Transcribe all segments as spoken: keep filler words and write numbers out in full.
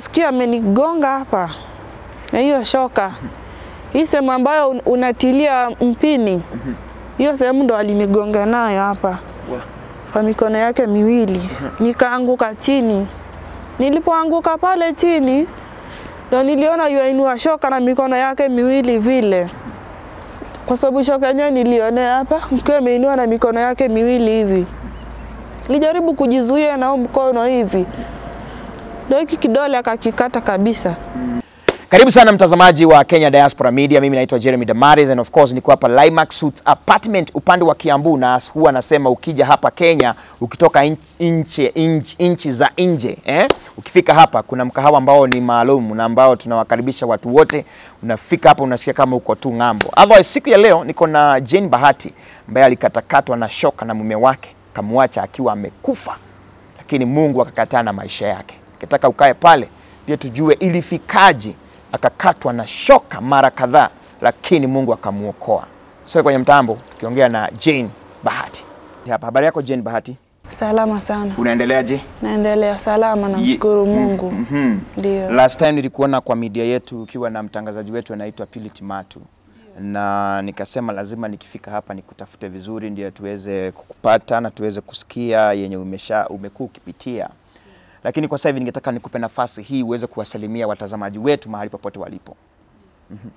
Sikia amenigonga hapa na hiyo shoka. Hii sehemu ambayo unatilia mpini. Hiyo sehemu ndo alinigonga nayo hapa. Kwa mikono yake miwili. Nikaanguka chini. Nilipoanguka pale chini, ndo niliona yuainua shoka na mikono yake miwili vile. Kwa sababu shoka yenyewe nilionea hapa, mkiwa ameinua na mikono yake miwili hivi. Nilijaribu kujizuia na mkono hivi. Ndio hiki kidole akakikata kabisa. Karibu sana mtazamaji wa Kenya Diaspora Media. Mimi naitwa Jeremy Damaris and of course niko hapa Limax Suite Apartment upande wa Kiambu, na huwa nasema ukija hapa Kenya ukitoka inchi inchi, inchi za nje eh ukifika hapa kuna mkahawa ambao ni maalum na ambao tunawakaribisha watu wote. Unafika hapa unasikia kama uko tu ngambo. Otherwise siku ya leo niko na Jane Bahati ambaye alikatakatwa na shoka na mume wake, kamwacha akiwa amekufa, lakini Mungu akakataa na maisha yake. Kitaka ukae pale pia tujue ilifikaje akakatwa na shoka mara kadhaa, lakini Mungu akamuokoa. So kwenye mtambo tukiongea na Jane Bahati. Hapa habari yako Jane Bahati? Salama sana. Unaendeleaje? Naendelea salama na mshukuru Mungu. Mm -hmm. Ndio. Last time nilikuona kwa media yetu ukiwa na mtangazaji wetu anaitwa Piliti Matu. Na nikasema lazima nikifika hapa nikutafute vizuri ndio tuweze kukupata na tuweze kusikia yenye umesha umekuwa ukipitia. Lakini kwa sasa hivi ningetaka nikupe nafasi hii uweze kuwasalimia watazamaji wetu mahali popote walipo. Mm -hmm.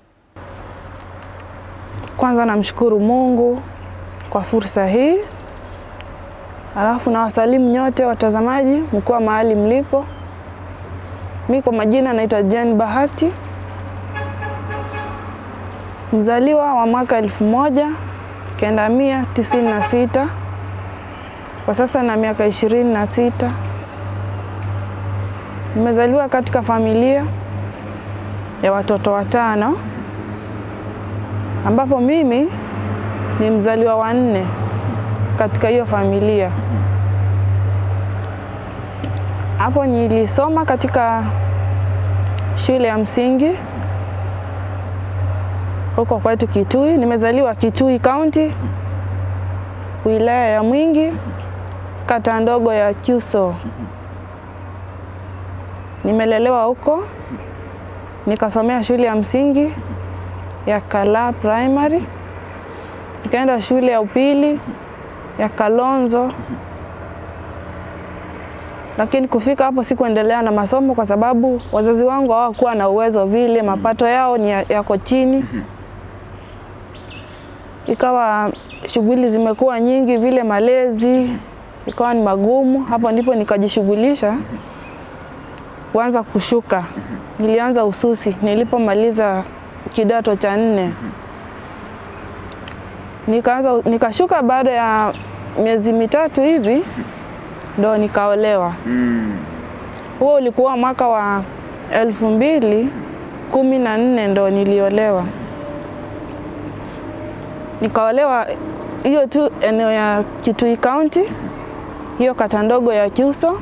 Kwanza namshukuru Mungu kwa fursa hii. Alafu na wasalimu nyote watazamaji mkiwa mahali mlipo. Mimi kwa majina naitwa Jane Bahati. Mzaliwa wa mwaka elfu moja kenda mia tisini na sita. Kwa sasa na miaka ishirini na sita. Nimezaliwa katika familia ya watoto watano, ambapo mimi ni mzaliwa wa nne katika hiyo familia. Hapo nilisoma katika shule ya msingi huko kwetu Kitui. Nimezaliwa Kitui County, wilaya ya Mwingi, kata ndogo ya Kyuso. Nimelelewa huko, nikasomea shule ya msingi ya Kala Primary, nikaenda shule ya upili ya Kalonzo, lakini kufika hapo sikuendelea na masomo kwa sababu wazazi wangu hawakuwa na uwezo vile, mapato yao ni yako chini. Ikawa shughuli zimekuwa nyingi vile, malezi ikawa ni magumu. Hapo ndipo nikajishughulisha kuanza kushuka. Nilianza ususi nilipomaliza kidato cha nne. Nikaanza nikashuka baada ya miezi mitatu hivi ndo nikaolewa. Huo ulikuwa mwaka wa elfu mbili kumi na nne ndo niliolewa. Nikaolewa hiyo tu eneo ya Kitui County, hiyo kata ndogo ya Kyuso.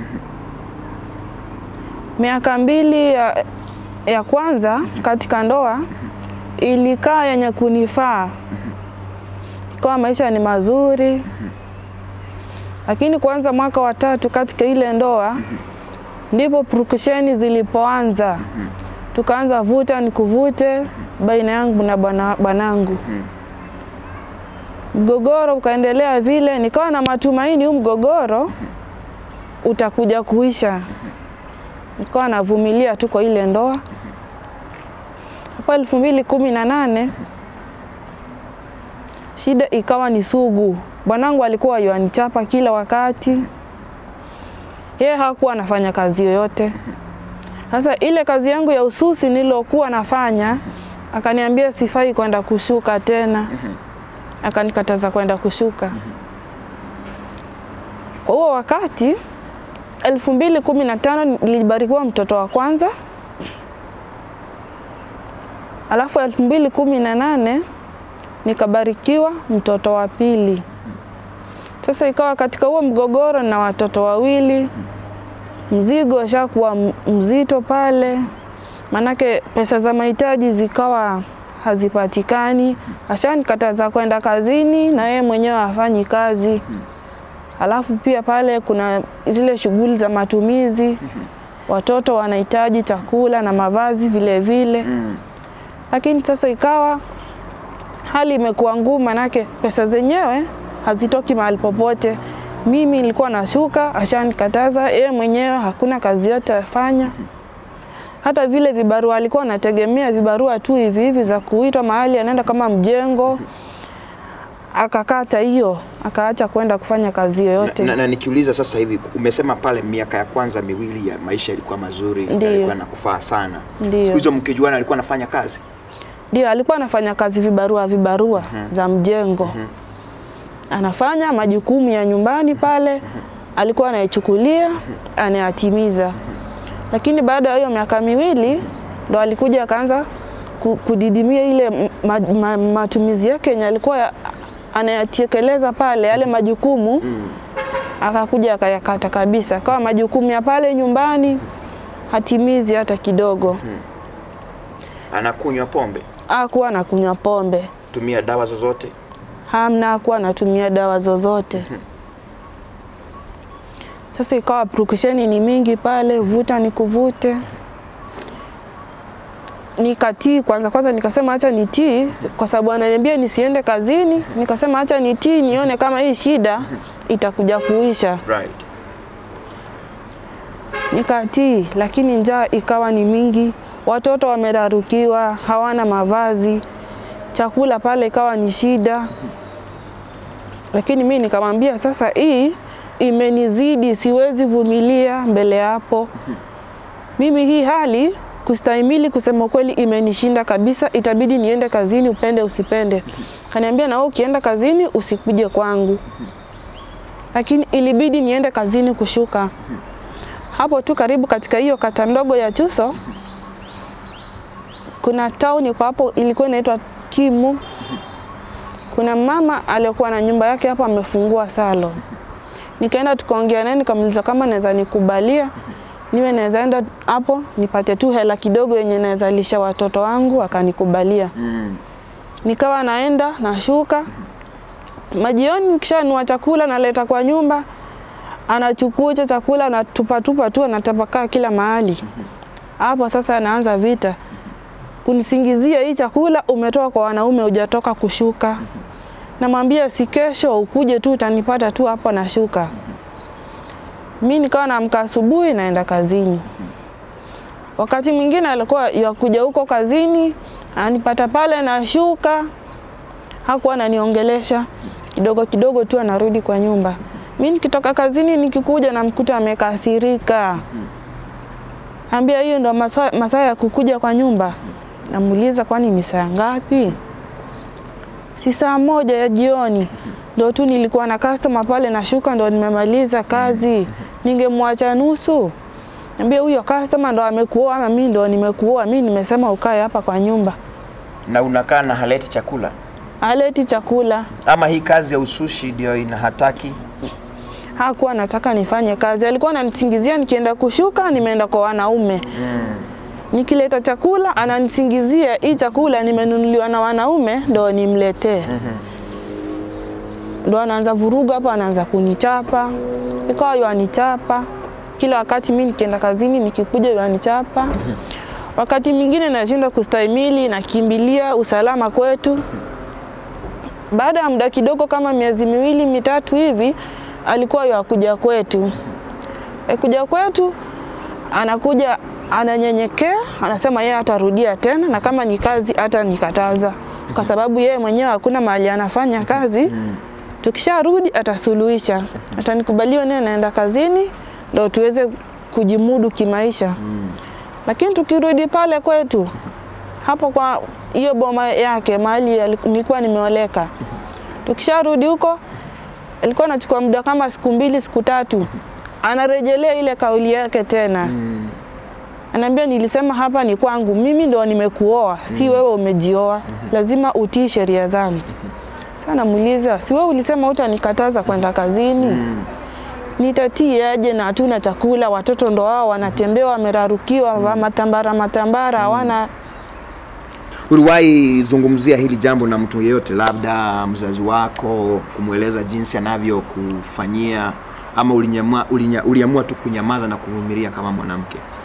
Miaka mbili ya, ya kwanza katika ndoa ilikaa yenye kunifaa. Kwa maisha ni mazuri. Lakini kwanza mwaka wa tatu katika ile ndoa ndipo purukusheni zilipoanza. Tukaanza vuta ni kuvute baina yangu na bana, banangu. Mgogoro ukaendelea vile, nikawa na matumaini huu mgogoro utakuja kuisha. Nikawa navumilia tu kwa ile ndoa. Hapa elfu mbili kumi na nane shida ikawa ni sugu. Bwanangu alikuwa yuanichapa kila wakati. Yeye hakuwa anafanya kazi yoyote. Sasa ile kazi yangu ya ususi nilokuwa nafanya, akaniambia sifai kwenda kushuka tena. Akanikataza kwenda kushuka. Kwa huo wakati elfu mbili kumi na tano nilibarikiwa mtoto wa kwanza. Alafu elfu mbili kumi na nane nikabarikiwa mtoto wa pili. Sasa ikawa katika huo mgogoro na watoto wawili, mzigo ushakuwa mzito pale. Manake pesa za mahitaji zikawa hazipatikani. Ashanikataza kwenda kazini na yeye mwenyewe hafanyi kazi. Alafu pia pale kuna zile shughuli za matumizi. watoto wanahitaji chakula na mavazi vile vile. Mm. Lakini sasa ikawa hali imekuwa ngumu, manake pesa zenyewe hazitoki mahali popote. Mimi nilikuwa nashuka, ashanikataza, yeye mwenyewe hakuna kazi yote afanya. Hata vile vibarua alikuwa anategemea vibarua tu hivi hivi za kuitwa mahali anaenda kama mjengo. Akakata hiyo, akaacha kwenda kufanya kazi yoyote. Na, na, na nikiuliza sasa hivi, umesema pale miaka ya kwanza miwili ya maisha ilikuwa mazuri, alikuwa anakufaa sana. Siku hizo mkijuana alikuwa anafanya kazi? Ndio, alikuwa anafanya kazi vibarua vibarua uh -huh. za mjengo. Uh -huh. Anafanya majukumu ya nyumbani pale, uh -huh. alikuwa anaichukulia, uh -huh. anayatimiza. Uh -huh. Lakini baada ya hiyo miaka miwili ndo alikuja akaanza kudidimia ile ma, ma, matumizi yake yenye alikuwa anayatekeleza pale yale majukumu. Mm. Akakuja akayakata kabisa. Kwa majukumu ya pale nyumbani hatimizi hata kidogo. Mm. Anakunywa pombe? Hakuwa anakunywa pombe. Tumia dawa zozote? Hamna, hakuwa anatumia dawa zozote. Mm. Sasa ikawa purukusheni ni mingi pale, vuta ni kuvute. Nikatii kwanza kwanza nikasema acha nitii kwa sababu ananiambia nisiende kazini. Nikasema acha nitii nione kama hii shida itakuja kuisha. Right. Nikatii, lakini njaa ikawa ni mingi. Watoto wamerarukiwa, hawana mavazi. Chakula pale ikawa ni shida. Lakini mimi nikamwambia sasa hii imenizidi, siwezi vumilia mbele hapo. Mimi hii hali kustahimili kusema kweli imenishinda kabisa, itabidi niende kazini upende usipende. Kaniambia na wewe ukienda kazini usikuje kwangu. Lakini ilibidi niende kazini kushuka. Hapo tu karibu katika hiyo kata ndogo ya Chuso kuna town kwa hapo ilikuwa inaitwa Kimu. Kuna mama aliyokuwa na nyumba yake hapo amefungua salo. Nikaenda tukaongea naye nikamuuliza kama naweza nikubalia niwe naweza enda hapo nipate tu hela kidogo yenye naweza lisha watoto wangu, akanikubalia. Mm. Nikawa naenda nashuka. Majioni nikishanunua chakula naleta kwa nyumba, anachukua chakula na tupa tupa tu anatapakaa kila mahali. Hapo sasa anaanza vita. Kunisingizia hii chakula umetoka kwa wanaume hujatoka kushuka. Namwambia si kesho ukuje tu utanipata tu hapo nashuka. Mimi nikawa naamka asubuhi naenda kazini. Wakati mwingine alikuwa yakuja huko kazini, anipata pale na shuka. Hakuwa ananiongelesha. Kidogo kidogo tu anarudi kwa nyumba. Mimi nikitoka kazini nikikuja namkuta amekasirika. Ambia hiyo ndo masaa masaa ya kukuja kwa nyumba. Namuuliza kwani ni saa ngapi? Si saa moja ya jioni. Ndio tu nilikuwa na customer pale na shuka ndo nimemaliza kazi. Ningemwacha nusu. Niambia huyo customer ndo amekuoa ama mimi ndo nimekuoa, mimi nimesema ukae hapa kwa nyumba. Na unakaa na haleti chakula? Haleti chakula. Ama hii kazi ya usushi ndio inahataki? Hakuwa anataka nifanye kazi. Alikuwa ananisingizia nikienda kushuka nimeenda kwa wanaume. Mm. Nikileta chakula ananisingizia hii chakula nimenunuliwa na wanaume ndo nimletee. Mm -hmm. Ndo anaanza vuruga hapa, anaanza kunichapa. Ikawa yanichapa. Kila wakati mimi nikienda kazini nikikuja yanichapa. Mm -hmm. Wakati mwingine nashinda kustahimili na kimbilia usalama kwetu. Baada ya muda kidogo kama miezi miwili mitatu hivi alikuwa yakuja kwetu. Kuja kwetu anakuja ananyenyekea, anasema yeye atarudia tena na kama ni kazi hata nikataza. Kwa sababu yeye mwenyewe hakuna mahali anafanya kazi. Tukisharudi atasuluhisha. Atanikubalia nene naenda kazini ndio tuweze kujimudu kimaisha. Lakini tukirudi pale kwetu hapo kwa hiyo boma yake mahali nilikuwa nimeoleka. Tukisharudi huko alikuwa anachukua muda kama siku mbili siku tatu. Anarejelea ile kauli yake tena. Mm. Ananiambia nilisema hapa ni kwangu, mimi ndo nimekuoa, mm. si wewe umejioa. Mm -hmm. Lazima utii sheria zangu. Mm -hmm. Sasa namuuliza, si wewe ulisema utanikataza kwenda kazini? Mm. Nitatii aje na hatuna chakula, watoto ndo wao wanatembea wamerarukiwa, mm. matambara matambara hawana. Mm. Uliwahi zungumzia hili jambo na mtu yeyote, labda mzazi wako, kumueleza jinsi anavyokufanyia, ama ulinyamua ulinya, uliamua tu kunyamaza na kuvumilia kama mwanamke?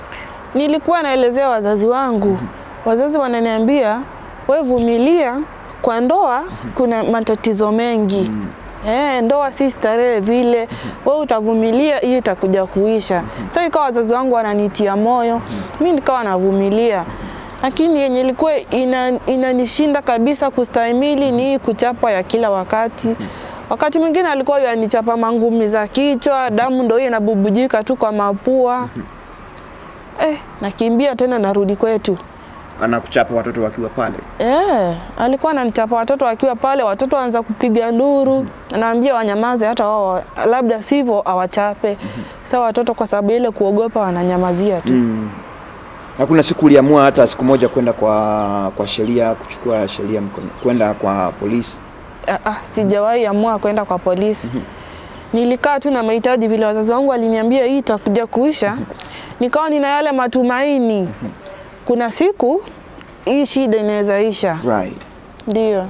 nilikuwa naelezea wazazi wangu. Wazazi wananiambia, wewe vumilia, kwa ndoa kuna matatizo mengi. Eh, ndoa si starehe vile, wewe utavumilia, hiyo itakuja kuisha. Sasa ikawa wazazi wangu wananitia moyo, mimi nikawa navumilia. Lakini yenye ilikuwa inanishinda ina kabisa kustahimili ni kuchapa ya kila wakati. Wakati mwingine alikuwa yanichapa mangumi za kichwa, damu ndio inabubujika tu kwa mapua. Eh, nakimbia tena narudi kwetu. Anakuchapa watoto wakiwa pale? Eh, alikuwa ananichapa watoto wakiwa pale, watoto waanza kupiga nduru. Anaambia wanyamaze hata wao, labda sivyo awachape. Sasa watoto kwa sababu ile kuogopa wananyamazia tu. Mm. Hakuna siku uliamua hata siku moja kwenda kwa kwa sheria, kuchukua sheria mkono, kwenda kwa polisi? Ah, ah, sijawahi amua kwenda kwa polisi. Nilikaa tu na mahitaji vile wazazi wangu waliniambia hii itakuja kuisha. Nikawa nina yale matumaini. Kuna siku hii shida inaweza isha. Right. Ndio.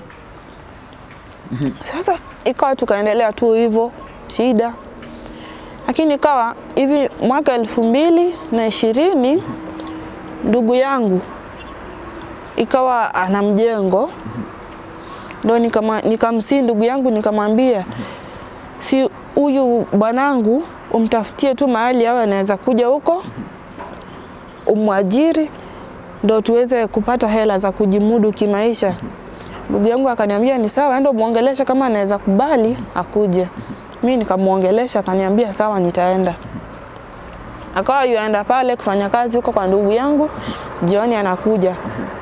Sasa ikawa tukaendelea tu hivyo shida. Lakini ikawa hivi mwaka elfu mbili na ishirini ndugu yangu ikawa ana mjengo. Ndio nikama nikamsi ndugu yangu nikamwambia, si huyu bwanangu umtafutie tu mahali awe anaweza kuja huko umwajiri ndio tuweze kupata hela za kujimudu kimaisha. Ndugu yangu akaniambia ni sawa, ndio muongelesha kama anaweza kubali akuje. Mimi nikamuongelesha, akaniambia sawa nitaenda. Akawa yuenda pale kufanya kazi huko kwa ndugu yangu, jioni anakuja.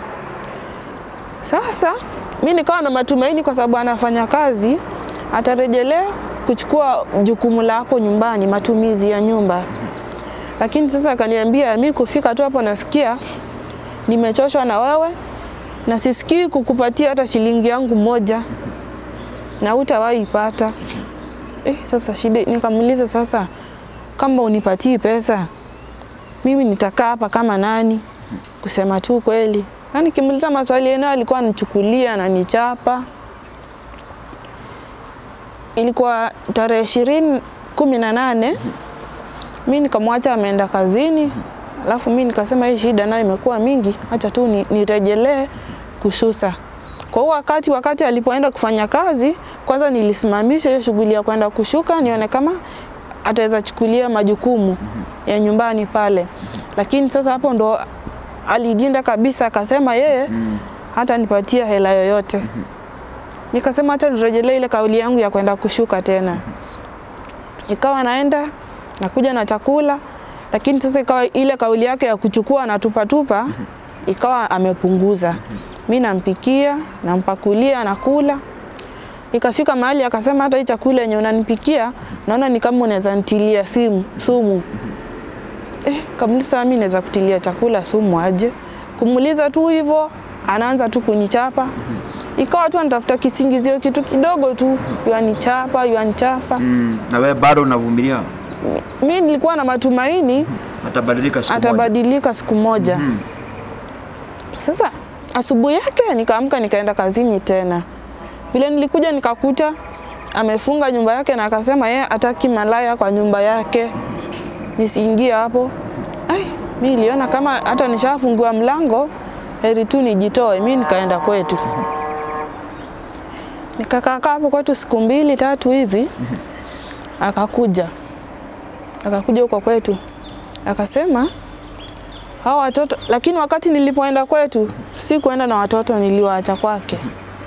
Sasa mimi nikawa na matumaini kwa sababu anafanya kazi atarejelea kuchukua jukumu la hapo nyumbani, matumizi ya nyumba. Lakini sasa akaniambia mimi kufika tu hapo nasikia nimechoshwa na wewe na sisikii kukupatia hata shilingi yangu moja na hutawahi ipata. Eh, sasa shida nikamuuliza sasa kama unipatii pesa mimi nitakaa hapa kama nani? Kusema tu kweli. Sasa nikimuuliza maswali yenu alikuwa anichukulia na nichapa. Ilikuwa tarehe ishirini kumi na nane mimi nikamwacha ameenda kazini. Alafu mimi nikasema hii shida nayo imekuwa mingi, acha tu nirejelee ni kususa. Kwa hiyo wakati wakati alipoenda kufanya kazi, kwanza nilisimamisha hiyo shughuli ya kwenda kushuka nione kama ataweza chukulia majukumu ya nyumbani pale. Lakini sasa hapo ndo alijinda kabisa akasema yeye hata nipatia hela yoyote. Nikasema hata nirejelee ile kauli yangu ya kwenda kushuka tena. Ikawa naenda nakuja na chakula, lakini sasa ikawa ile kauli yake ya kuchukua na tupa tupa ikawa amepunguza. Mimi nampikia, nampakulia, nakula. Ikafika mahali akasema hata hii chakula yenye unanipikia naona ni kama unaweza nitilia simu, sumu. Eh, kabisa mimi naweza kutilia chakula sumu aje? Kumuuliza tu hivyo, anaanza tu kunichapa. Ikawa tu anatafuta kisingizio kitu kidogo tu, yanichapa, yanichapa. Mm, na wewe bado unavumilia? Mimi nilikuwa na matumaini atabadilika siku moja. Atabadilika siku moja. Mm. Sasa asubuhi yake nikaamka nikaenda kazini tena. Vile nilikuja nikakuta amefunga nyumba yake na akasema yeye hataki malaya kwa nyumba yake. Nisiingie hapo. Ai, mimi niliona kama hata nishafungua mlango, heri tu nijitoe. Mimi nikaenda kwetu. Nikakaa hapo kwetu siku mbili tatu hivi. Akakuja. Akakuja huko kwetu. Akasema hao watoto, lakini wakati nilipoenda kwetu si kuenda na watoto, niliwaacha kwake.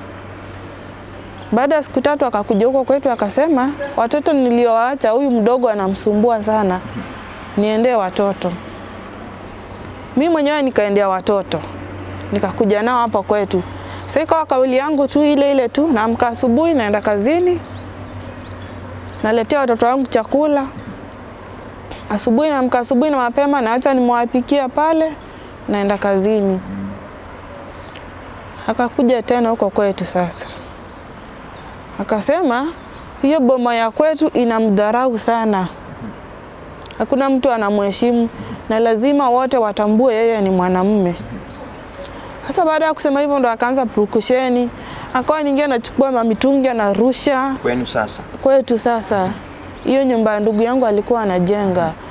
Baada ya siku tatu akakuja huko kwetu akasema watoto niliowaacha huyu mdogo anamsumbua sana, niendee watoto. Mimi mwenyewe nikaendea watoto. Nikakuja nao hapa kwetu. Sasa ikawa kauli yangu tu ile ile tu, naamka asubuhi naenda kazini. Naletea watoto wangu chakula. Asubuhi naamka asubuhi na mapema na acha nimwapikia pale naenda kazini. Akakuja tena huko kwetu sasa. Akasema hiyo boma ya kwetu inamdharau sana. Hakuna mtu anamheshimu na lazima wote watambue yeye ni mwanamume. Sasa baada ya kusema hivyo ndo akaanza purukusheni. Akawa ningia nachukua mamitungi na rusha. Kwenu sasa? Kwetu sasa. Hiyo nyumba ndugu yangu alikuwa anajenga.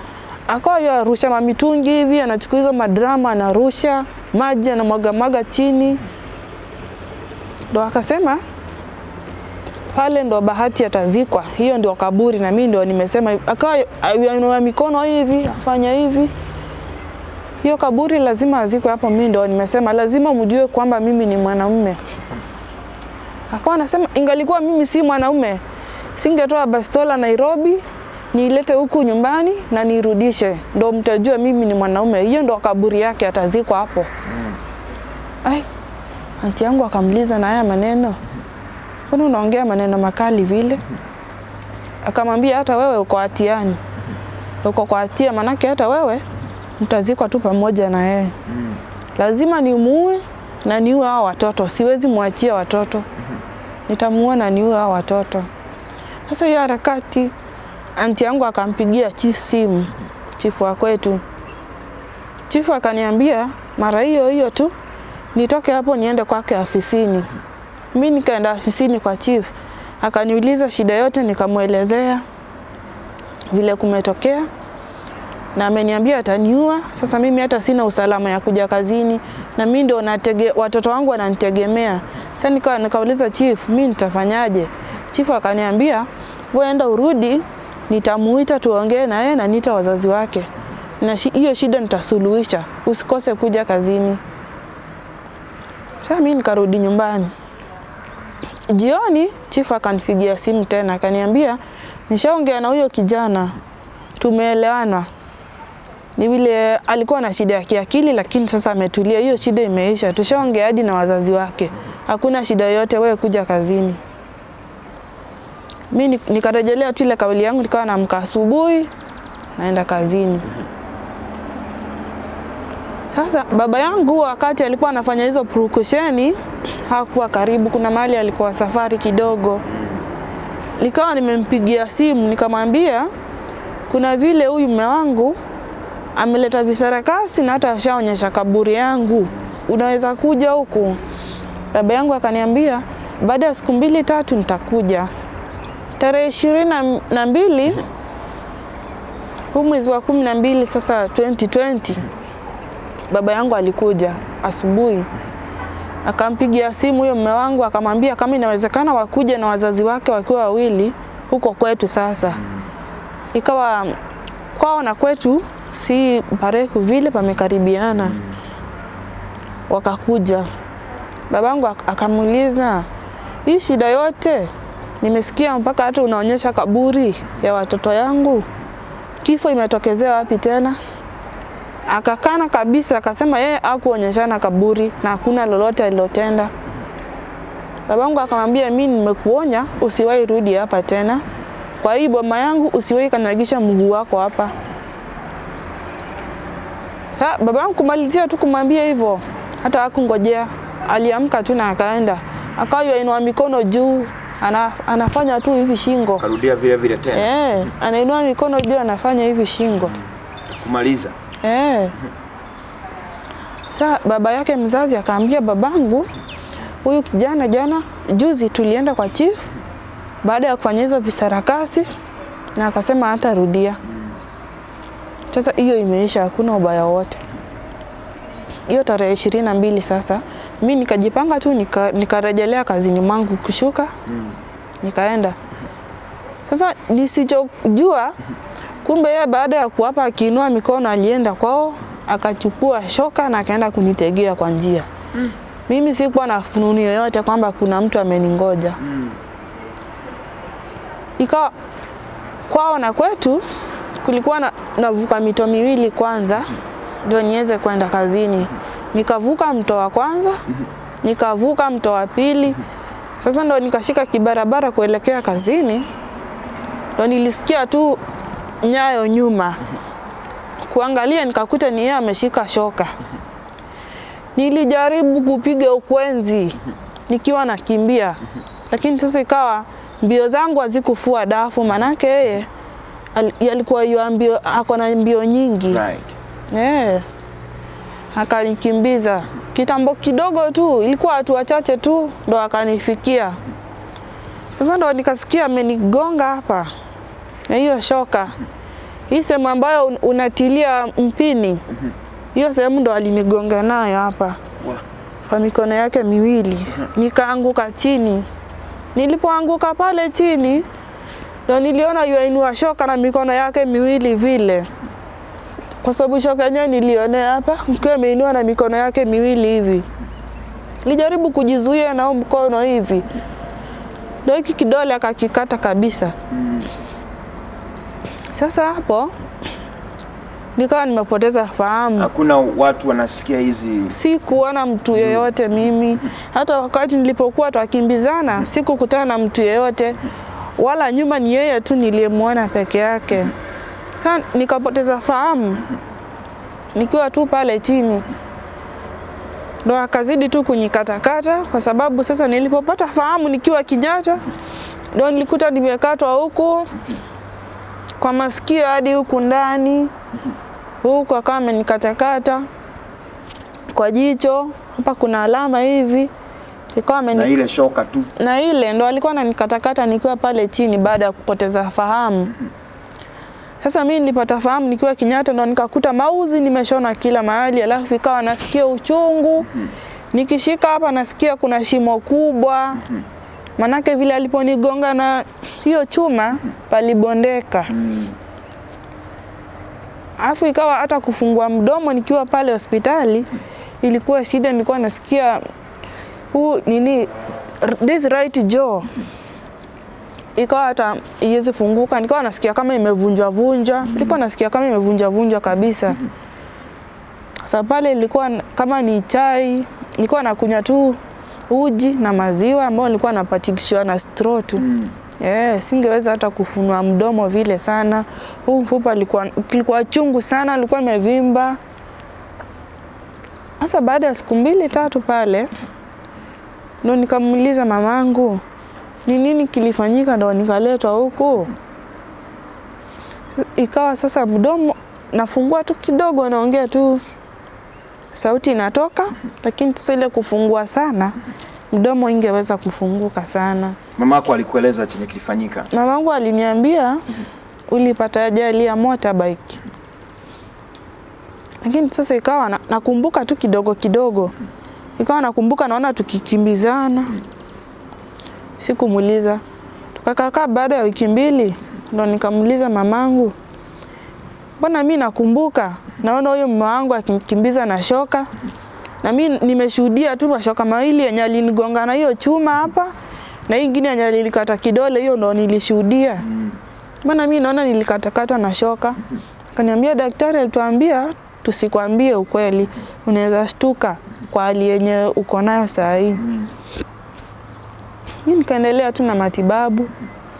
akawa yarusha mamitungi hivi, anachukua hizo madrama anarusha maji na mwaga mwaga chini. Ndo akasema pale ndo bahati atazikwa, hiyo ndio kaburi, na mimi ndo nimesema. Akawa yuinua mikono hivi, afanya hivi, hiyo kaburi lazima azikwe hapo. Mimi ndo nimesema lazima mjue kwamba mimi ni mwanaume. Akawa anasema ingalikuwa mimi si mwanaume, singetoa bastola Nairobi niilete huku nyumbani na nirudishe, ndo mtajua mimi ni mwanaume. Hiyo ndo kaburi yake, atazikwa hapo. Mm. Ai, anti yangu akamliza na haya maneno, "Mbona unaongea maneno makali vile?" Akamwambia, "Hata wewe uko hatiani. Uko kwa hatia, manake hata wewe mtazikwa tu pamoja na yeye. Mm. Lazima nimuue na niue hao watoto, siwezi muachia watoto. Nitamuua na niue hao watoto." Sasa hiyo harakati anti yangu akampigia chief simu, chief wa kwetu. Chief akaniambia mara hiyo hiyo tu nitoke hapo niende kwake afisini. Mimi nikaenda afisini kwa chief, akaniuliza shida yote, nikamuelezea vile kumetokea na ameniambia ataniua. Sasa mimi hata sina usalama ya kuja kazini, na mimi ndio natege watoto wangu wananitegemea. Sasa nika nikauliza chief, mimi nitafanyaje? Chief akaniambia wewe enda urudi, nitamuita tuongee na yeye na nita wazazi wake, na hiyo shida nitasuluhisha, usikose kuja kazini. Sasa mimi nikarudi nyumbani. Jioni chief akanipigia simu tena, akaniambia nishaongea na huyo kijana, tumeelewana. Ni vile alikuwa na shida ya kiakili, lakini sasa ametulia, hiyo shida imeisha. Tushaongea hadi na wazazi wake, hakuna shida yote, wewe kuja kazini. Mimi nikarejelea tu ile kauli yangu, nikawa naamka asubuhi naenda kazini. Sasa baba yangu wakati alikuwa anafanya hizo purukusheni hakuwa karibu, kuna mahali alikuwa safari kidogo. Nikawa nimempigia simu nikamwambia kuna vile huyu mume wangu ameleta visarakasi na hata ashaonyesha kaburi yangu, unaweza kuja huku? Baba yangu akaniambia baada ya siku mbili tatu nitakuja. Tarehe ishirini na mbili huu mwezi wa kumi na mbili sasa twenty twenty, baba yangu alikuja asubuhi. Akampigia simu huyo mume wangu, akamwambia kama inawezekana wakuje na wazazi wake wakiwa wawili huko kwetu. Sasa ikawa kwao na kwetu si pareku vile, pamekaribiana. Wakakuja. Babangu akamuuliza, hii shida yote nimesikia mpaka hata unaonyesha kaburi ya watoto yangu, kifo imetokezea wapi tena? Akakana kabisa, akasema yeye hakuonyeshana kaburi na hakuna lolote alilotenda. Babangu akamwambia mimi nimekuonya usiwahi rudi hapa tena, kwa hii boma yangu usiwahi kanyagisha mguu wako hapa. Sasa babangu kumalizia tu kumwambia hivyo, hata hakungojea, aliamka tu na akaenda. Akawa yuinua mikono juu, ana, anafanya tu hivi shingo. Karudia vile vile tena. Eh, anainua mikono juu anafanya hivi shingo. Kumaliza. Eh. Sasa baba yake mzazi akaambia babangu, huyu kijana jana juzi tulienda kwa chief baada ya kufanya hizo visarakasi, na akasema hata rudia. Sasa hiyo imeisha, hakuna ubaya wote. Hiyo tarehe ishirini na mbili sasa mimi nikajipanga tu nika, nikarejelea kazini mwangu kushuka. Mm. Nikaenda. Sasa nisichojua kumbe yeye baada ya kuapa akiinua mikono alienda kwao akachukua shoka na akaenda kunitegea kwa njia. Mm. Mimi sikuwa na fununu yoyote kwamba kuna mtu ameningoja. Mm. Ikawa kwao na kwetu kulikuwa na navuka mito miwili kwanza ndio niweze kwenda kazini. Nikavuka mto wa kwanza, nikavuka mto wa pili. Sasa ndo nikashika kibarabara kuelekea kazini. Ndo nilisikia tu nyayo nyuma. Kuangalia nikakuta ni yeye ameshika shoka. Nilijaribu kupiga ukwenzi nikiwa nakimbia, lakini sasa ikawa mbio zangu hazikufua dafu, manake yeye alikuwa yuambio ako na mbio nyingi. Right. Eh. Akanikimbiza kitambo kidogo tu, ilikuwa watu wachache tu ndo akanifikia. Sasa ndo nikasikia amenigonga hapa na hiyo shoka. Hii sehemu ambayo unatilia mpini. Hiyo sehemu ndo alinigonga nayo hapa. Kwa mikono yake miwili. Nikaanguka chini. Nilipoanguka pale chini, ndo niliona yuainua shoka na mikono yake miwili vile. Kwa sababu shoka yenyewe nilionea hapa, mkiwa ameinua na mikono yake miwili hivi. Nilijaribu kujizuia na mkono hivi. Ndio hiki kidole akakikata kabisa. Sasa hapo nikawa nimepoteza fahamu. Hakuna watu wanasikia hizi? Si kuona mtu yeyote mimi. Hata wakati nilipokuwa tukimbizana, sikukutana na mtu yeyote. Wala nyuma ni yeye tu niliyemwona peke yake. Sasa nikapoteza fahamu. Nikiwa tu pale chini. Ndo akazidi tu kunikatakata kwa sababu sasa nilipopata fahamu nikiwa kijana, ndo nilikuta nimekatwa huku kwa masikio hadi huku ndani. Huku akawa amenikatakata kwa jicho, hapa kuna alama hivi. Ikawa na ile shoka tu. Na ile ndo alikuwa ananikatakata nikiwa pale chini baada ya kupoteza fahamu. Sasa mimi nilipata fahamu nikiwa kinyata, ndo nikakuta mauzi nimeshona kila mahali, alafu ikawa nasikia uchungu. Nikishika hapa nasikia kuna shimo kubwa. Manake vile aliponigonga na hiyo chuma palibondeka. Alafu ikawa hata kufungua mdomo nikiwa pale hospitali ilikuwa shida. Nilikuwa nasikia huu nini, this right jaw ikawa hata iwezi funguka. Nilikuwa nasikia kama imevunjwa vunjwa. Nilikuwa nasikia kama imevunjwa vunjwa kabisa. Sasa pale ilikuwa kama ni chai, nilikuwa nakunywa tu uji na maziwa ambao nilikuwa napatilishwa na straw tu. Eh, singeweza hata kufunua mdomo vile sana. Huu mfupa alikuwa kilikuwa chungu sana, alikuwa imevimba. Sasa baada ya siku mbili tatu pale, ndo nikamuuliza mamangu, ni nini kilifanyika ndo nikaletwa huku? Ikawa sasa mdomo nafungua tu kidogo, naongea tu, sauti inatoka, lakini sasa ile kufungua sana, mdomo ingeweza kufunguka sana. Mamako alikueleza chenye kilifanyika? Mamangu aliniambia ulipata ajali ya motorbike. Lakini sasa ikawa na, nakumbuka tu kidogo kidogo. Ikawa nakumbuka naona tukikimbizana. Sikumuuliza. Tukakaa baada ya wiki mbili ndo nikamuuliza mamangu, mbona mimi nakumbuka naona huyo mume wangu akimkimbiza na shoka, na mimi nimeshuhudia tu mashoka mawili yenye alinigonga na hiyo chuma hapa, na nyingine yenye alilikata kidole, hiyo ndo nilishuhudia. Mbona mimi naona nilikatakatwa na shoka? Akaniambia daktari alituambia tusikwambie ukweli, unaweza shtuka kwa hali yenye uko nayo saa hii. Mimi nikaendelea tu na matibabu.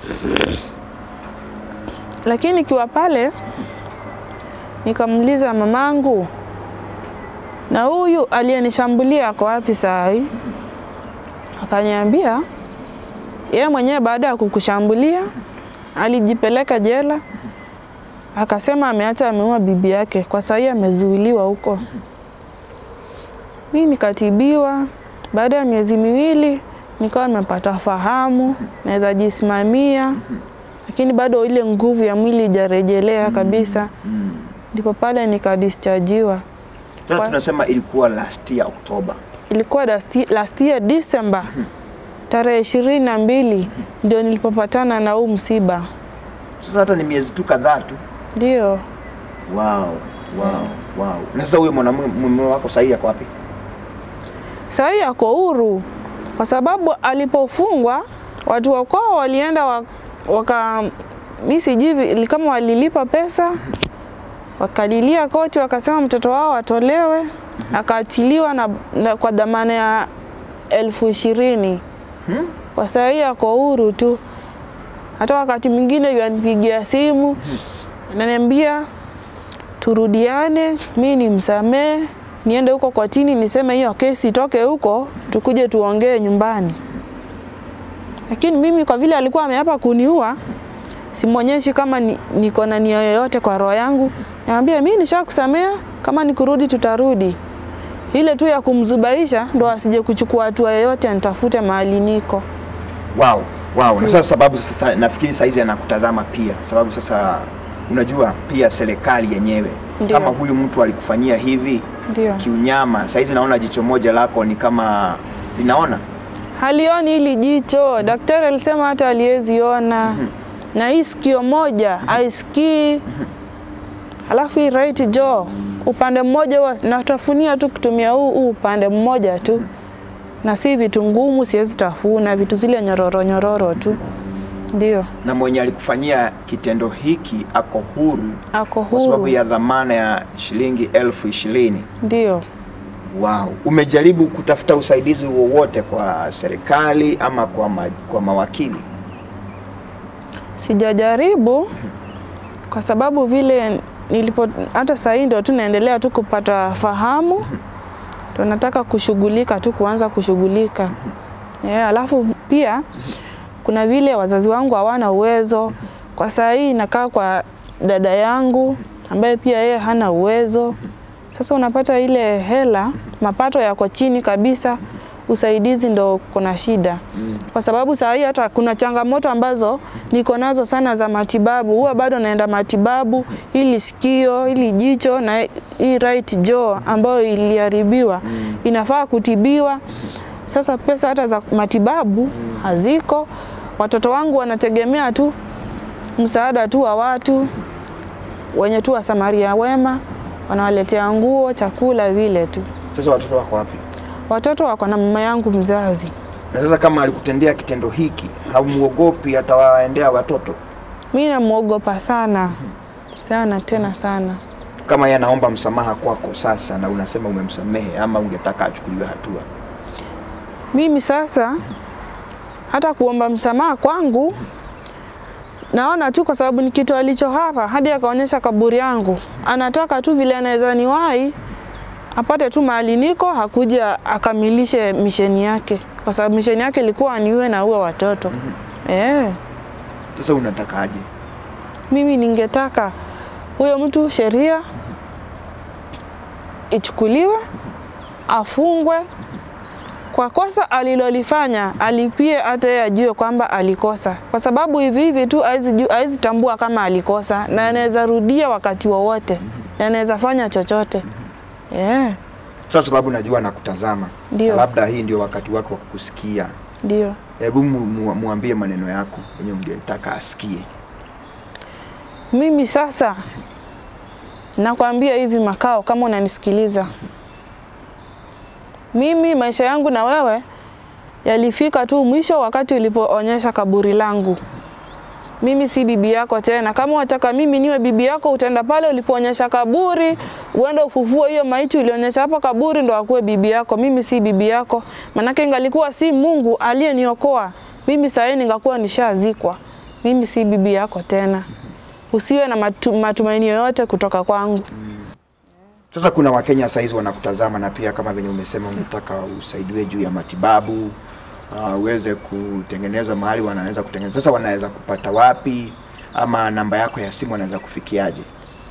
Lakini kiwa pale nikamuuliza mamangu, na huyu aliyenishambulia ako wapi saa hii? Akaniambia yeye mwenyewe baada ya kukushambulia alijipeleka jela. Akasema ameacha ameua bibi yake, kwa saa hii amezuiliwa huko. Mimi nikatibiwa, baada ya miezi miwili nikawa nimepata fahamu, naweza jisimamia, lakini bado ile nguvu ya mwili haijarejelea kabisa. Ndipo pale nikadischargiwa. Sasa tunasema ilikuwa last year October. Ilikuwa last year December. Tarehe ishirini na mbili ndio nilipopatana na huu msiba. Sasa hata ni miezi tu kadhaa tu. Ndio. Wow. Wow. Yeah. Wow. Na sasa huyo mwanamume wako sasa yako wapi? Sasa yako huru. Kwa sababu alipofungwa watu wako walienda waka mimi sijivi kama walilipa pesa, wakalilia koti wakasema mtoto wao atolewe, akaachiliwa na, na kwa dhamana ya elfu ishirini. Hmm? Kwa sasa hii ako huru tu. Hata wakati mwingine yanipigia simu, ananiambia turudiane, mimi nimsamee, niende huko kotini niseme hiyo kesi itoke huko, tukuje tuongee nyumbani. Lakini mimi kwa vile alikuwa ameapa kuniua, simuonyeshi kama ni, niko na nia yoyote kwa roho yangu. Naambia mimi nishakusamea, kama nikurudi tutarudi. Ile tu ya kumzubaisha ndo asije kuchukua hatua yoyote anitafute mahali niko. Wow, wow. Na sasa sababu sasa nafikiri saizi anakutazama pia. Sababu sasa Unajua pia serikali yenyewe kama huyu mtu alikufanyia hivi Ndiyo. kiunyama, saizi naona jicho moja lako ni kama linaona. Halioni hili jicho. Daktari alisema hata aliwezi ona. Mm -hmm. Na hii sikio moja haisikii. Mm -hmm. Alafu hii right jaw upande mmoja wa natafunia tu kutumia huu, huu upande mmoja tu. Mm -hmm. Na si vitu ngumu siwezi tafuna, vitu zile nyororo nyororo tu. Ndio. Na mwenye alikufanyia kitendo hiki ako huru. Ako huru. Kwa sababu ya dhamana ya shilingi elfu ishirini. Ndio. Wow. Umejaribu kutafuta usaidizi wowote kwa serikali ama kwa, ma, kwa mawakili? Sijajaribu kwa sababu vile nilipo hata sasa ndio tunaendelea tu kupata fahamu. Tunataka kushughulika tu kuanza kushughulika. Yeah, alafu pia kuna vile wazazi wangu hawana uwezo. Kwa saa hii nakaa kwa dada yangu ambaye pia yeye hana uwezo. Sasa unapata ile hela, mapato yako chini kabisa, usaidizi ndo kuna shida. Kwa sababu saa hii hata kuna changamoto ambazo niko nazo sana za matibabu. Huwa bado naenda matibabu, ili sikio, ili jicho na hii right jaw ambayo iliharibiwa inafaa kutibiwa. Sasa pesa hata za matibabu haziko. Watoto wangu wanategemea tu msaada tu wa watu wenye tu wa Samaria wema, wanawaletea nguo, chakula vile tu. Sasa watoto wako wapi? Watoto wako na mama yangu mzazi. Na sasa kama alikutendea kitendo hiki, haumuogopi atawaendea watoto? Mimi namuogopa sana. Sana tena sana. Kama yeye anaomba msamaha kwako sasa na unasema umemsamehe ama ungetaka achukuliwe hatua? Mimi sasa hata kuomba msamaha kwangu naona tu kwa sababu ni kitu alicho hapa hadi akaonyesha kaburi yangu. Anataka tu vile anaweza niwahi apate tu mahali niko hakuja akamilishe misheni yake. Kwa sababu misheni yake ilikuwa niwe na uwe watoto. Mm -hmm. Eh. Sasa unataka aje? Mimi ningetaka huyo mtu sheria ichukuliwe, afungwe kwa kosa alilolifanya, alipie hata yeye ajue kwamba alikosa. Kwa sababu hivi hivi tu haizi tambua kama alikosa na anaweza rudia wakati wowote. Na anaweza fanya chochote. Yeah. Sasa sababu najua nakutazama. Ndio. Labda hii ndio wakati wako wa kukusikia. Ndio. Hebu mu, muambie maneno yako yenye ungetaka asikie. Mimi sasa nakwambia hivi Makao kama unanisikiliza. Mimi maisha yangu na wewe yalifika tu mwisho wakati ulipoonyesha kaburi langu. Mimi si bibi yako tena. Kama unataka mimi niwe bibi yako utaenda pale ulipoonyesha kaburi, uende ufufue hiyo maiti ulionyesha hapa kaburi ndo akuwe bibi yako. Mimi si bibi yako. Manake ingalikuwa si Mungu aliyeniokoa, mimi sasa ningakuwa nishazikwa. Mimi si bibi yako tena. Usiwe na matu, matumaini yoyote kutoka kwangu. Sasa kuna Wakenya saizi wanakutazama na pia kama venye umesema unataka usaidiwe juu ya matibabu, uh, uweze kutengeneza mahali wanaweza kutengeneza. Sasa wanaweza kupata wapi ama namba yako ya simu wanaweza kufikiaje?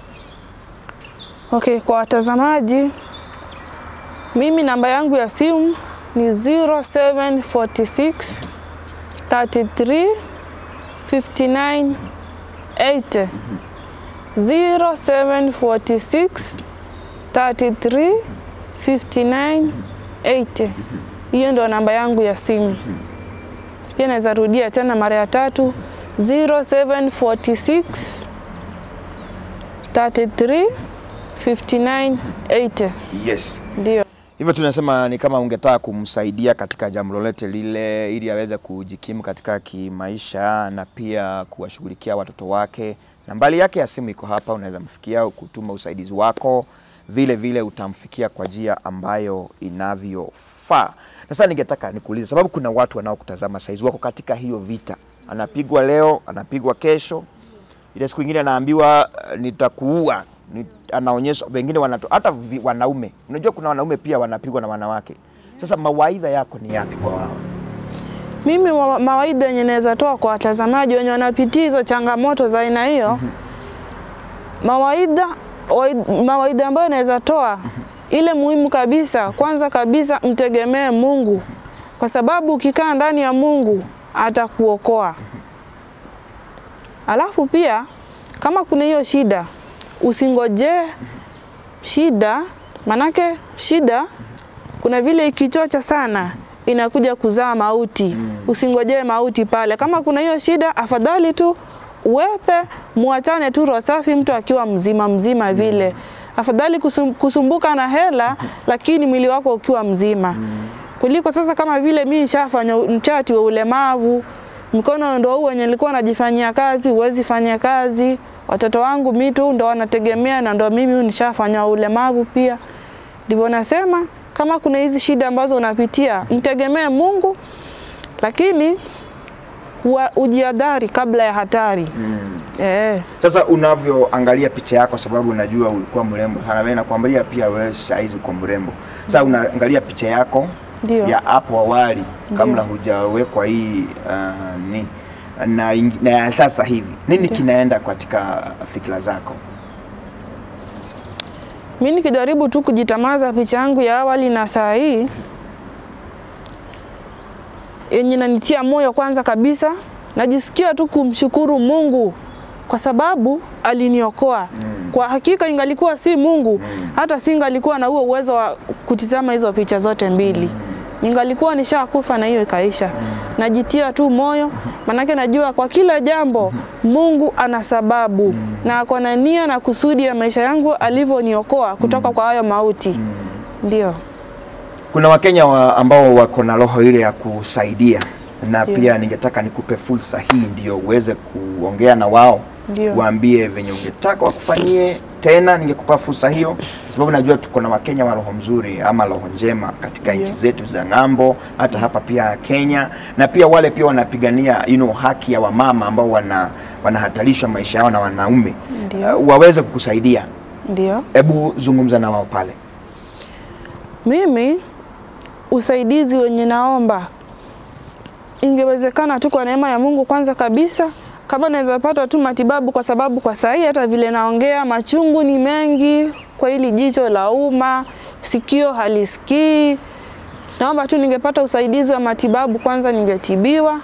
Okay, kwa watazamaji mimi namba yangu ya simu ni zero seven four six thirty-three fifty-nine eighty. zero seven four six thirty-three fifty-nine eighty. Hiyo ndo namba yangu ya simu. Pia naweza rudia tena mara ya tatu zero seven four six thirty-three fifty-nine eighty. Yes. Ndio. Hivyo tunasema ni kama ungetaka kumsaidia katika jambo lolote lile ili aweze kujikimu katika kimaisha na pia kuwashughulikia watoto wake. Nambari yake ya simu iko hapa, unaweza mfikia kutuma usaidizi wako, vile vile utamfikia kwa njia ambayo inavyofaa. Sasa ningetaka nikuulize sababu kuna watu wanaokutazama saizi wako katika hiyo vita. Anapigwa leo, anapigwa kesho. Ile siku nyingine anaambiwa nitakuua. Anaonyesha wengine wanato hata wanaume. Unajua kuna wanaume pia wanapigwa na wanawake. Sasa mawaidha yako ni yapi kwa wao? Mimi ma mawaidha yenye naweza toa kwa watazamaji wenye wanapitia hizo changamoto za aina hiyo. Mm -hmm. Mawaidha mawaidha ambayo naweza toa, mm -hmm. ile muhimu kabisa, kwanza kabisa mtegemee Mungu. Kwa sababu ukikaa ndani ya Mungu atakuokoa. Mm -hmm. Alafu pia kama kuna hiyo shida, usingoje shida, manake shida kuna vile ikichocha sana inakuja kuzaa mauti. Mm. Usingoje mauti pale. Kama kuna hiyo shida, afadhali tu uwepe, muachane tu roho safi mtu akiwa mzima mzima vile. Afadhali kusum, kusumbuka na hela lakini mwili wako ukiwa mzima. Mm. Kuliko sasa kama vile mimi nishafanya mchati wa ulemavu, mkono ndo huo wenye nilikuwa najifanyia kazi, uwezi fanya kazi. Watoto wangu mimi tu ndo wanategemea na ndo mimi nishafanya ulemavu pia. Ndivyo nasema kama kuna hizi shida ambazo unapitia, mtegemee Mungu, lakini ujiadhari kabla ya hatari. Mm. Eh. Sasa unavyoangalia picha yako, sababu unajua ulikuwa mrembo sana, wewe nakuangalia pia wewe saizi uko mrembo. Sasa unaangalia picha yako Dio. ya hapo awali kabla hujawekwa hii uh, ni na, na sasa hivi nini Dio. kinaenda katika fikra zako? Mimi nikijaribu tu kujitamaza picha yangu ya awali na saa hii, yenye inanitia moyo kwanza kabisa, najisikia tu kumshukuru Mungu kwa sababu aliniokoa. Mm. Kwa hakika ingalikuwa si Mungu, mm. hata singalikuwa na huo uwezo wa kutizama hizo picha zote mbili. Mm. Ningalikuwa nishakufa na hiyo ikaisha. Mm. Najitia tu moyo, manake najua kwa kila jambo Mungu ana sababu. Mm. Na ako na nia na kusudi ya maisha yangu alivyoniokoa kutoka mm. kwa hayo mauti. Mm. Ndio. Kuna Wakenya wa ambao wako na roho ile ya kusaidia, na Dio. pia ningetaka nikupe fursa hii ndio uweze kuongea na wao. Dio. Waambie venye ungetaka wakufanyie. Tena ningekupa fursa hiyo sababu najua tuko na Wakenya wa roho mzuri ama roho njema katika nchi zetu za ng'ambo, hata hapa pia Kenya, na pia wale pia wanapigania you know, haki ya wamama ambao wana wanahatarisha maisha yao na wanaume. Uh, waweze kukusaidia. Ndio. Hebu zungumza na wao pale. Mimi usaidizi wenye naomba, ingewezekana tu kwa neema ya Mungu kwanza kabisa, kama naweza pata tu matibabu, kwa sababu kwa sahi hata vile naongea machungu ni mengi kwa hili jicho la uma, sikio halisikii. Naomba tu ningepata usaidizi wa matibabu kwanza, ningetibiwa,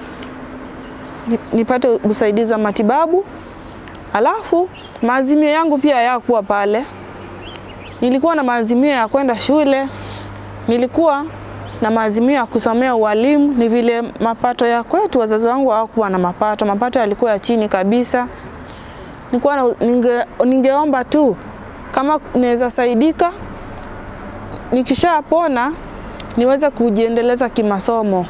nipate usaidizi wa matibabu. Alafu maazimio yangu pia yakuwa pale. Nilikuwa na maazimio ya kwenda shule, nilikuwa na maazimio ya kusomea ualimu. Ni vile mapato ya kwetu, wazazi wangu hawakuwa na mapato, mapato yalikuwa ya chini kabisa. Nilikuwa na, ninge, ningeomba tu kama naweza saidika, nikishapona niweze kujiendeleza kimasomo.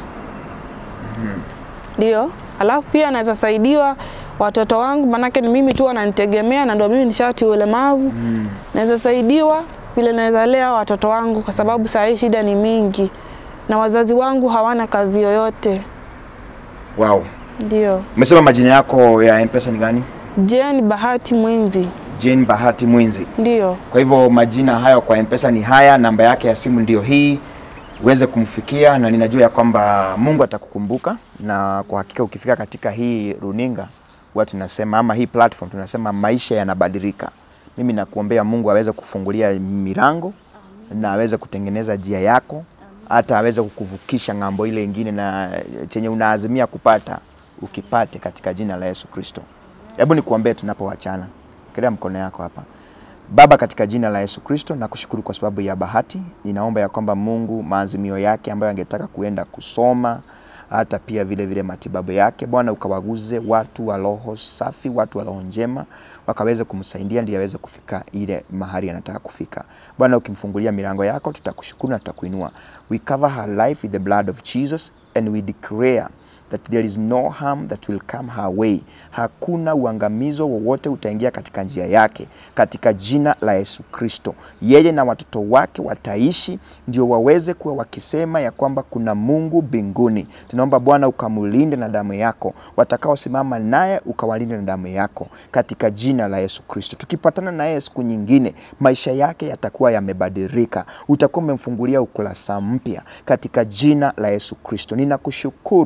Ndio. Mm -hmm. Alafu pia naweza saidiwa watoto wangu, manake ni mimi tu wananitegemea na ndio mimi nishati ulemavu. Mm. Naweza saidiwa vile naweza lea watoto wangu, kwa sababu saa hii shida ni mingi na wazazi wangu hawana kazi yoyote. Wow. Ndio. Umesema majina yako ya M-Pesa ni gani? Jane Bahati Mwenzi. Jane Bahati Mwenzi. Ndio. Kwa hivyo majina hayo kwa M-Pesa ni haya, namba yake ya simu ndio hii, uweze kumfikia, na ninajua ya kwamba Mungu atakukumbuka, na kwa hakika ukifika katika hii runinga watu tunasema ama hii platform tunasema maisha yanabadilika. Mimi nakuombea Mungu aweze kufungulia milango na aweze kutengeneza njia yako, hata aweze kukuvukisha ngambo ile nyingine, na chenye unaazimia kupata ukipate katika jina la Yesu Kristo. Hebu nikuombee tunapoachana. Kelea mkono yako hapa. Baba, katika jina la Yesu Kristo nakushukuru kwa sababu ya Bahati. Ninaomba ya kwamba Mungu maazimio yake ambayo angetaka kuenda kusoma, hata pia vile vile matibabu yake, Bwana ukawaguze watu wa roho safi, watu wa roho njema, wakaweze kumsaidia ndiye aweze kufika ile mahali anataka kufika. Bwana ukimfungulia milango yako, tutakushukuru na tutakuinua. We cover her life with the blood of Jesus, and we declare that there is no harm that will come her way. Hakuna uangamizo wowote utaingia katika njia yake, katika jina la Yesu Kristo. Yeye na watoto wake wataishi ndio waweze kuwa wakisema ya kwamba kuna Mungu mbinguni. Tunaomba Bwana ukamulinde na damu yako, watakao simama naye ukawalinde na damu yako, katika jina la Yesu Kristo. Tukipatana naye siku nyingine, maisha yake yatakuwa yamebadilika, utakuwa umemfungulia ukurasa mpya katika jina la Yesu Kristo. Ninakushukuru sababu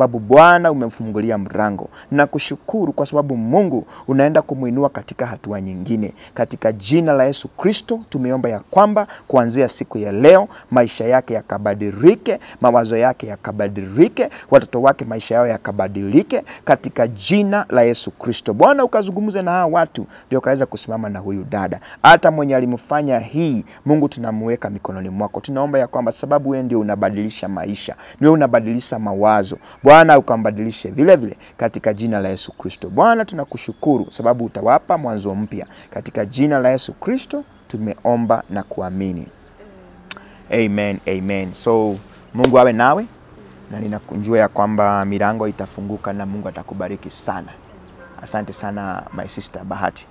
sababu Bwana umemfungulia mlango. Nakushukuru kwa sababu Mungu unaenda kumuinua katika hatua nyingine. Katika jina la Yesu Kristo tumeomba ya kwamba kuanzia siku ya leo maisha yake yakabadilike, mawazo yake yakabadilike, watoto wake maisha yao yakabadilike katika jina la Yesu Kristo. Bwana ukazungumze na hawa watu ndio kaweza kusimama na huyu dada. Hata mwenye alimfanya hii, Mungu tunamweka mikononi mwako. Tunaomba ya kwamba sababu wewe ndio unabadilisha maisha, ndio unabadilisha mawazo. Bwana ukambadilishe vile vile katika jina la Yesu Kristo. Bwana tunakushukuru sababu utawapa mwanzo mpya. Katika jina la Yesu Kristo tumeomba na kuamini. Amen, amen. So Mungu awe nawe na ninakunjua ya kwamba milango itafunguka na Mungu atakubariki sana. Asante sana my sister Bahati.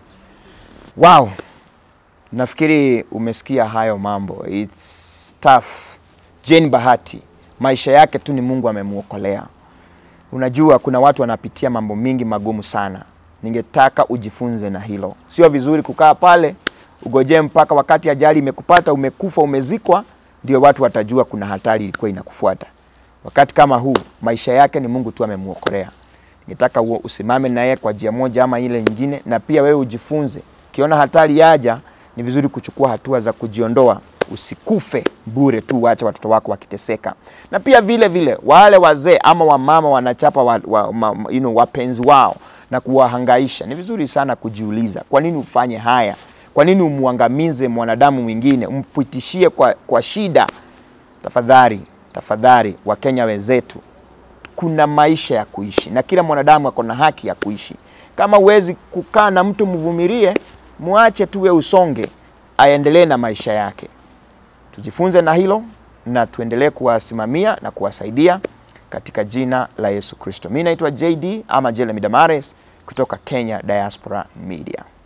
Wow. Nafikiri umesikia hayo mambo. It's tough. Jane Bahati, maisha yake tu ni Mungu amemuokolea. Unajua kuna watu wanapitia mambo mingi magumu sana. Ningetaka ujifunze na hilo. Sio vizuri kukaa pale ugoje mpaka wakati ajali imekupata, umekufa, umezikwa, ndio watu watajua kuna hatari ilikuwa inakufuata. Wakati kama huu maisha yake ni Mungu tu amemuokolea. Ningetaka usimame naye kwa njia moja ama ile nyingine, na pia wewe ujifunze. Ukiona hatari yaja, ni vizuri kuchukua hatua za kujiondoa. Usikufe bure tu, wacha watoto wako wakiteseka. Na pia vile vile wale wazee ama wamama wanachapa wa, wa, ma, you know, wapenzi wao na kuwahangaisha. Ni vizuri sana kujiuliza, kwa nini ufanye haya? Kwa nini umuangamize mwanadamu mwingine, umpitishie kwa, kwa shida? Tafadhali, tafadhali Wakenya wenzetu, kuna maisha ya kuishi na kila mwanadamu ako na haki ya kuishi. Kama uwezi kukaa na mtu mvumilie, muache tuwe usonge, aendelee na maisha yake. Tujifunze na hilo na tuendelee kuwasimamia na kuwasaidia katika jina la Yesu Kristo. Mimi naitwa J D ama Jeremy Damares kutoka Kenya Diaspora Media.